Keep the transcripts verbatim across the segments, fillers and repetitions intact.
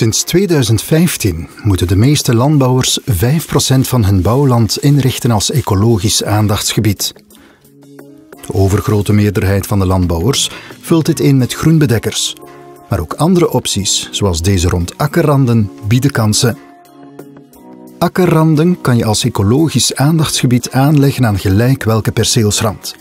Sinds tweeduizend vijftien moeten de meeste landbouwers vijf procent van hun bouwland inrichten als ecologisch aandachtsgebied. De overgrote meerderheid van de landbouwers vult dit in met groenbedekkers. Maar ook andere opties, zoals deze rond akkerranden, bieden kansen. Akkerranden kan je als ecologisch aandachtsgebied aanleggen aan gelijk welke perceelsrand.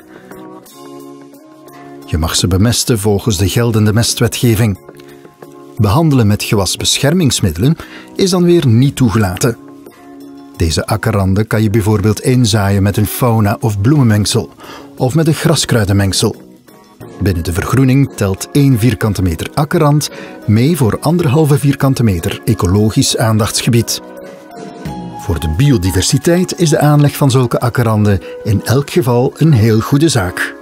Je mag ze bemesten volgens de geldende mestwetgeving. Behandelen met gewasbeschermingsmiddelen is dan weer niet toegelaten. Deze akkerranden kan je bijvoorbeeld inzaaien met een fauna- of bloemenmengsel of met een graskruidenmengsel. Binnen de vergroening telt één vierkante meter akkerrand mee voor anderhalve vierkante meter ecologisch aandachtsgebied. Voor de biodiversiteit is de aanleg van zulke akkerranden in elk geval een heel goede zaak.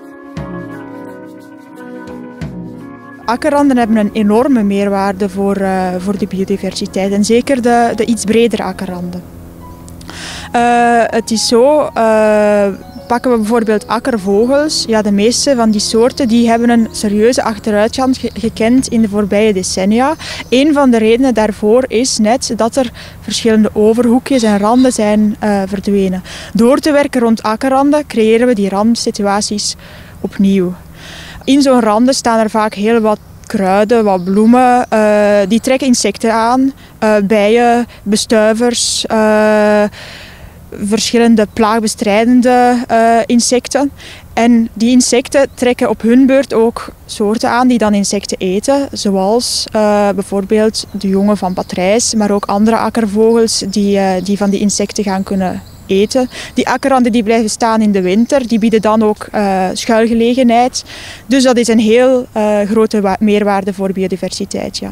Akkerranden hebben een enorme meerwaarde voor, uh, voor de biodiversiteit en zeker de, de iets bredere akkerranden. Uh, het is zo, uh, pakken we bijvoorbeeld akkervogels, ja, de meeste van die soorten die hebben een serieuze achteruitgang ge gekend in de voorbije decennia. Een van de redenen daarvoor is net dat er verschillende overhoekjes en randen zijn uh, verdwenen. Door te werken rond akkerranden creëren we die randsituaties opnieuw. In zo'n randen staan er vaak heel wat kruiden, wat bloemen. Uh, die trekken insecten aan, uh, bijen, bestuivers, uh, verschillende plaagbestrijdende uh, insecten. En die insecten trekken op hun beurt ook soorten aan die dan insecten eten, zoals uh, bijvoorbeeld de jongen van patrijs, maar ook andere akkervogels die, uh, die van die insecten gaan kunnen eten. Die akkerranden die blijven staan in de winter, die bieden dan ook uh, schuilgelegenheid. Dus dat is een heel uh, grote meerwaarde voor biodiversiteit. Ja.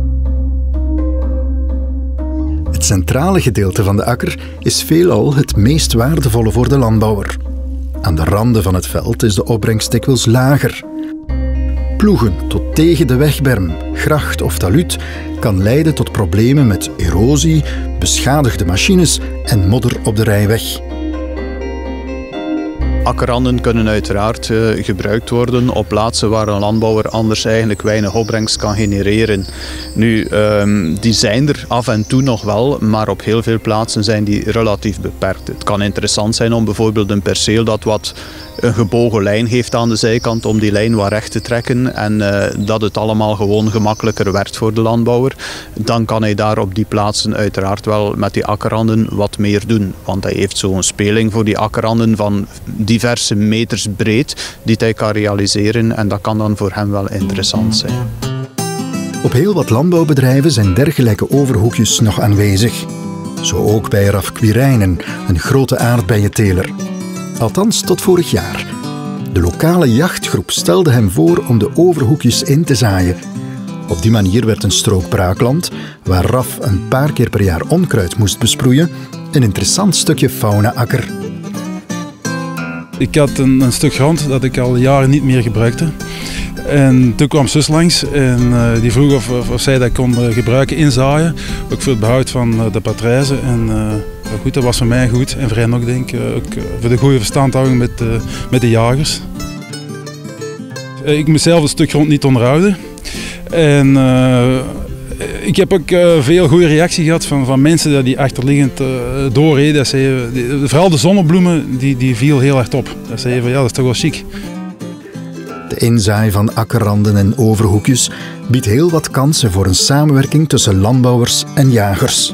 Het centrale gedeelte van de akker is veelal het meest waardevolle voor de landbouwer. Aan de randen van het veld is de opbrengst dikwijls lager. Ploegen tot tegen de wegberm, gracht of talud kan leiden tot problemen met erosie, beschadigde machines en modder op de rijweg. Akkerranden kunnen uiteraard uh, gebruikt worden op plaatsen waar een landbouwer anders eigenlijk weinig opbrengst kan genereren. Nu, um, die zijn er af en toe nog wel, maar op heel veel plaatsen zijn die relatief beperkt. Het kan interessant zijn om bijvoorbeeld een perceel dat wat een gebogen lijn heeft aan de zijkant, om die lijn wat recht te trekken en uh, dat het allemaal gewoon gemakkelijker werkt voor de landbouwer. Dan kan hij daar op die plaatsen uiteraard wel met die akkerranden wat meer doen. Want hij heeft zo'n speling voor die akkerranden van diverse meters breed die hij kan realiseren en dat kan dan voor hem wel interessant zijn. Op heel wat landbouwbedrijven zijn dergelijke overhoekjes nog aanwezig. Zo ook bij Raf Quirijnen, een grote aardbeienteler. Althans tot vorig jaar. De lokale jachtgroep stelde hem voor om de overhoekjes in te zaaien. Op die manier werd een strook braakland, waar Raf een paar keer per jaar onkruid moest besproeien, een interessant stukje fauna-akker. Ik had een, een stuk grond dat ik al jaren niet meer gebruikte. En toen kwam zus langs en uh, die vroeg of, of, of zij dat kon uh, gebruiken inzaaien. Ook voor het behoud van uh, de patrijzen. En uh, ja, goed, dat was voor mij goed en voor hen ook, denk ik. Uh, ook uh, voor de goede verstandhouding met, uh, met de jagers. Uh, ik mezelf een stuk grond niet onderhouden. En uh, ik heb ook uh, veel goede reactie gehad van, van mensen die achterliggend uh, doorreden. Dat ze, die, vooral de zonnebloemen, die, die viel heel hard op. Dat ze even, ja, dat is toch wel chic. De inzaai van akkerranden en overhoekjes biedt heel wat kansen voor een samenwerking tussen landbouwers en jagers.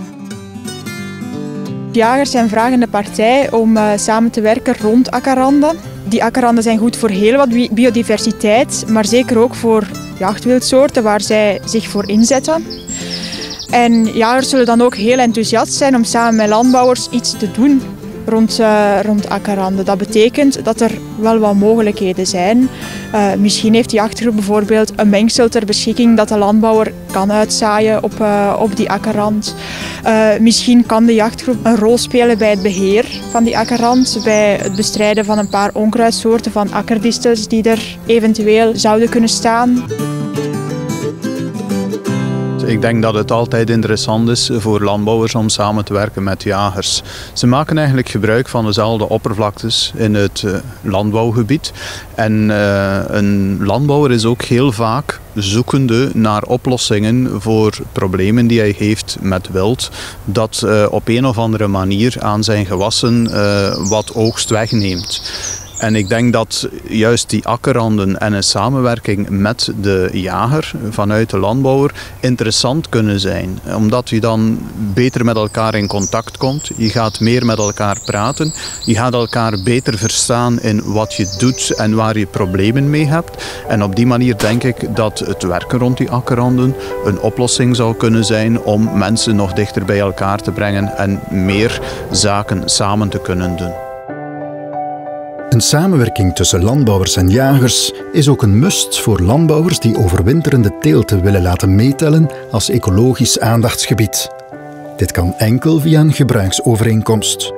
Jagers zijn vragende partij om uh, samen te werken rond akkerranden. Die akkerranden zijn goed voor heel wat biodiversiteit, maar zeker ook voor jachtwildsoorten waar zij zich voor inzetten. En jagers zullen dan ook heel enthousiast zijn om samen met landbouwers iets te doen rond, uh, rond akkerranden. Dat betekent dat er wel wat mogelijkheden zijn. Uh, misschien heeft de jachtgroep bijvoorbeeld een mengsel ter beschikking dat de landbouwer kan uitzaaien op, uh, op die akkerrand. Uh, misschien kan de jachtgroep een rol spelen bij het beheer van die akkerrand, bij het bestrijden van een paar onkruidsoorten van akkerdistels die er eventueel zouden kunnen staan. Ik denk dat het altijd interessant is voor landbouwers om samen te werken met jagers. Ze maken eigenlijk gebruik van dezelfde oppervlaktes in het uh, landbouwgebied. En uh, een landbouwer is ook heel vaak zoekende naar oplossingen voor problemen die hij heeft met wild, dat uh, op een of andere manier aan zijn gewassen uh, wat oogst wegneemt. En ik denk dat juist die akkerranden en een samenwerking met de jager vanuit de landbouwer interessant kunnen zijn. Omdat je dan beter met elkaar in contact komt. Je gaat meer met elkaar praten. Je gaat elkaar beter verstaan in wat je doet en waar je problemen mee hebt. En op die manier denk ik dat het werken rond die akkerranden een oplossing zou kunnen zijn om mensen nog dichter bij elkaar te brengen en meer zaken samen te kunnen doen. Een samenwerking tussen landbouwers en jagers is ook een must voor landbouwers die overwinterende teelten willen laten meetellen als ecologisch aandachtsgebied. Dit kan enkel via een gebruiksovereenkomst.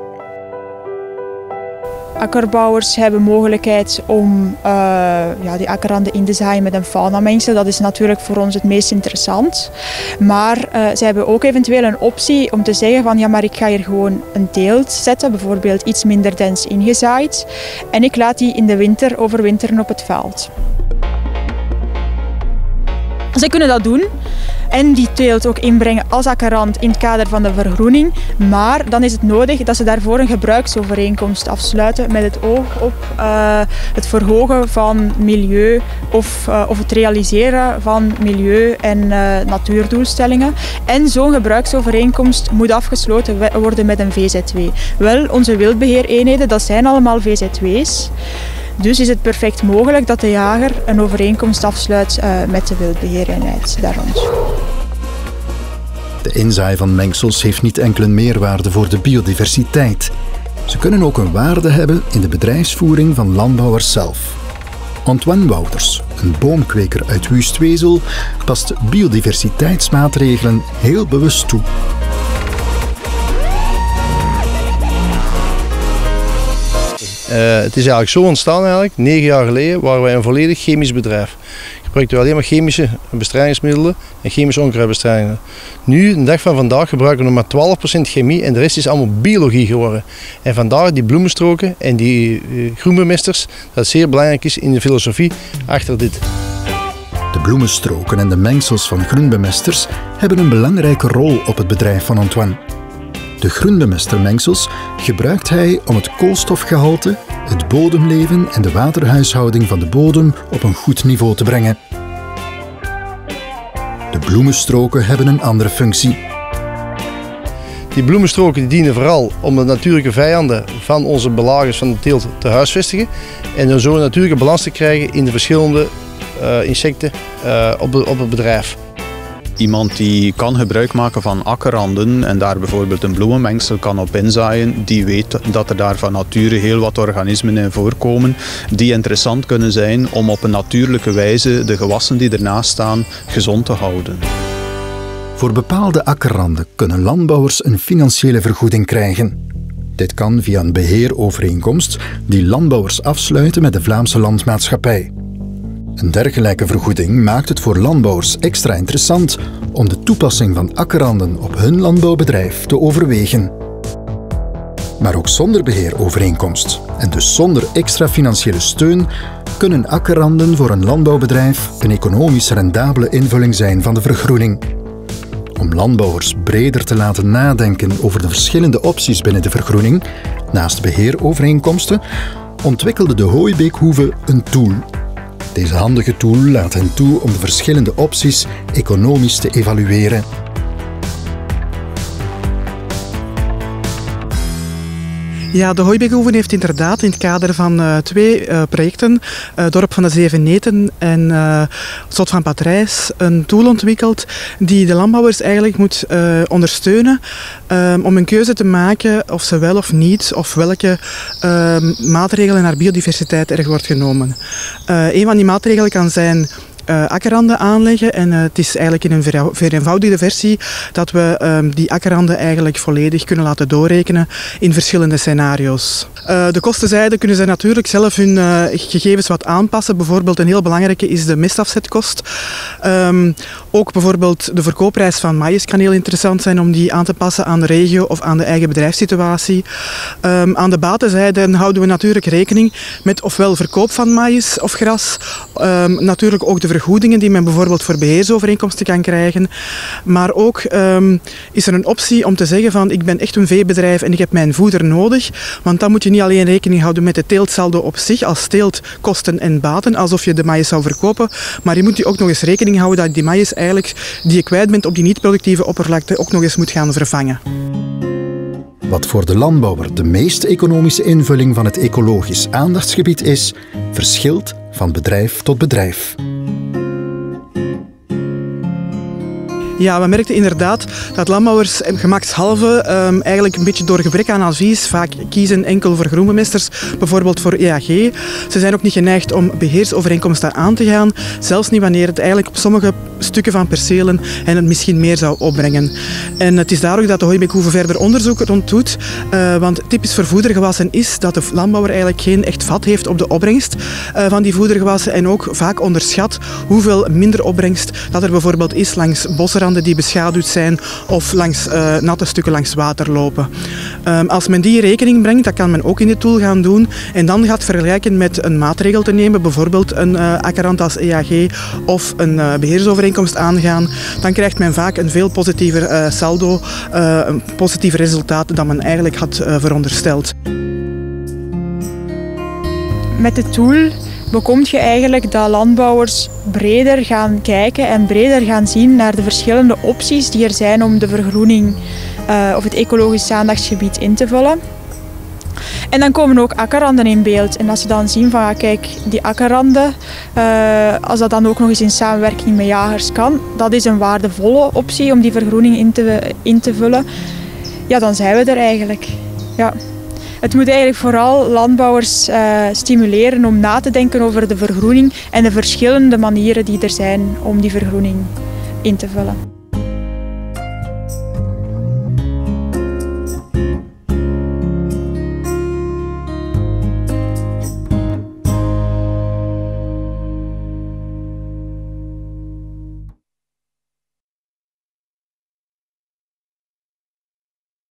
Akkerbouwers hebben mogelijkheid om uh, ja, die akkerranden in te zaaien met een faunamengsel. Dat is natuurlijk voor ons het meest interessant. Maar uh, ze hebben ook eventueel een optie om te zeggen van ja, maar ik ga hier gewoon een teelt zetten, bijvoorbeeld iets minder dens ingezaaid. En ik laat die in de winter overwinteren op het veld. Zij kunnen dat doen en die teelt ook inbrengen als akkerrand in het kader van de vergroening. Maar dan is het nodig dat ze daarvoor een gebruiksovereenkomst afsluiten met het oog op uh, het verhogen van milieu of, uh, of het realiseren van milieu- en uh, natuurdoelstellingen. En zo'n gebruiksovereenkomst moet afgesloten worden met een V Z W. Wel, onze wildbeheereenheden, dat zijn allemaal V Z W's. Dus is het perfect mogelijk dat de jager een overeenkomst afsluit uh, met de wildbeheereenheid daar rond. De inzaai van mengsels heeft niet enkel een meerwaarde voor de biodiversiteit. Ze kunnen ook een waarde hebben in de bedrijfsvoering van landbouwers zelf. Antoine Wouters, een boomkweker uit Wustwezel, past biodiversiteitsmaatregelen heel bewust toe. Uh, het is eigenlijk zo ontstaan eigenlijk, negen jaar geleden waren wij een volledig chemisch bedrijf. Gebruikten we alleen maar chemische bestrijdingsmiddelen en chemische onkruidbestrijdingen. Nu, de dag van vandaag, gebruiken we nog maar twaalf procent chemie en de rest is allemaal biologie geworden. En vandaar die bloemenstroken en die uh, groenbemesters, dat zeer belangrijk is in de filosofie achter dit. De bloemenstroken en de mengsels van groenbemesters hebben een belangrijke rol op het bedrijf van Antoine. De groenbemestermengsels gebruikt hij om het koolstofgehalte, het bodemleven en de waterhuishouding van de bodem op een goed niveau te brengen. De bloemenstroken hebben een andere functie. Die bloemenstroken die dienen vooral om de natuurlijke vijanden van onze belagers van de teelt te huisvestigen en dan zo een natuurlijke balans te krijgen in de verschillende uh, insecten uh, op, de, op het bedrijf. Iemand die kan gebruik maken van akkerranden en daar bijvoorbeeld een bloemenmengsel kan op inzaaien, die weet dat er daar van nature heel wat organismen in voorkomen die interessant kunnen zijn om op een natuurlijke wijze de gewassen die ernaast staan gezond te houden. Voor bepaalde akkerranden kunnen landbouwers een financiële vergoeding krijgen. Dit kan via een beheerovereenkomst die landbouwers afsluiten met de Vlaamse Landmaatschappij. Een dergelijke vergoeding maakt het voor landbouwers extra interessant om de toepassing van akkerranden op hun landbouwbedrijf te overwegen. Maar ook zonder beheerovereenkomst en dus zonder extra financiële steun kunnen akkerranden voor een landbouwbedrijf een economisch rendabele invulling zijn van de vergroening. Om landbouwers breder te laten nadenken over de verschillende opties binnen de vergroening, naast beheerovereenkomsten, ontwikkelde de Hooibeekhoeve een tool. Deze handige tool laat hen toe om de verschillende opties economisch te evalueren. Ja, de Hooibeekhoeve heeft inderdaad in het kader van uh, twee uh, projecten, uh, Dorp van de Zeven Neten en uh, Slot van Patrijs, een tool ontwikkeld die de landbouwers eigenlijk moet uh, ondersteunen um, om een keuze te maken of ze wel of niet, of welke uh, maatregelen naar biodiversiteit er wordt genomen. Uh, een van die maatregelen kan zijn Uh, akkerranden aanleggen en uh, het is eigenlijk in een vereenvoudigde versie dat we uh, die akkerranden eigenlijk volledig kunnen laten doorrekenen in verschillende scenario's. Uh, de kostenzijde kunnen ze natuurlijk zelf hun uh, gegevens wat aanpassen. Bijvoorbeeld een heel belangrijke is de mestafzetkost. Um, ook bijvoorbeeld de verkoopprijs van maïs kan heel interessant zijn om die aan te passen aan de regio of aan de eigen bedrijfssituatie. Um, aan de batenzijde houden we natuurlijk rekening met ofwel verkoop van maïs of gras. Um, natuurlijk ook de vergoedingen die men bijvoorbeeld voor beheersovereenkomsten kan krijgen. Maar ook um, is er een optie om te zeggen van ik ben echt een veebedrijf en ik heb mijn voeder nodig. Want dan moet je niet alleen rekening houden met de teeltsaldo op zich als teeltkosten en baten, alsof je de maïs zou verkopen. Maar je moet die ook nog eens rekening houden dat die maïs eigenlijk die je kwijt bent op die niet-productieve oppervlakte ook nog eens moet gaan vervangen. Wat voor de landbouwer de meest economische invulling van het ecologisch aandachtsgebied is, verschilt van bedrijf tot bedrijf. Ja, we merkten inderdaad dat landbouwers gemakshalve um, eigenlijk een beetje door gebrek aan advies vaak kiezen enkel voor groenbemesters, bijvoorbeeld voor E A G. Ze zijn ook niet geneigd om beheersovereenkomsten aan te gaan, zelfs niet wanneer het eigenlijk op sommige stukken van percelen en het misschien meer zou opbrengen. En het is daar ook dat de Hooibeekhoeve verder onderzoek rond doet, uh, want typisch voor voedergewassen is dat de landbouwer eigenlijk geen echt vat heeft op de opbrengst uh, van die voedergewassen en ook vaak onderschat hoeveel minder opbrengst dat er bijvoorbeeld is langs bosranden die beschaduwd zijn of langs uh, natte stukken langs water lopen. Um, als men die rekening brengt, dat kan men ook in de tool gaan doen en dan gaat vergelijken met een maatregel te nemen, bijvoorbeeld een uh, akkerrand als E A G of een uh, beheersovereenkomst aangaan, dan krijgt men vaak een veel positiever uh, saldo, uh, een positiever resultaat dan men eigenlijk had uh, verondersteld. Met de tool bekom je eigenlijk dat landbouwers breder gaan kijken en breder gaan zien naar de verschillende opties die er zijn om de vergroening uh, of het ecologisch aandachtsgebied in te vullen. En dan komen ook akkerranden in beeld. En als ze dan zien van, ja, kijk, die akkerranden, uh, als dat dan ook nog eens in samenwerking met jagers kan, dat is een waardevolle optie om die vergroening in te, in te vullen. Ja, dan zijn we er eigenlijk. Ja. Het moet eigenlijk vooral landbouwers uh, stimuleren om na te denken over de vergroening en de verschillende manieren die er zijn om die vergroening in te vullen.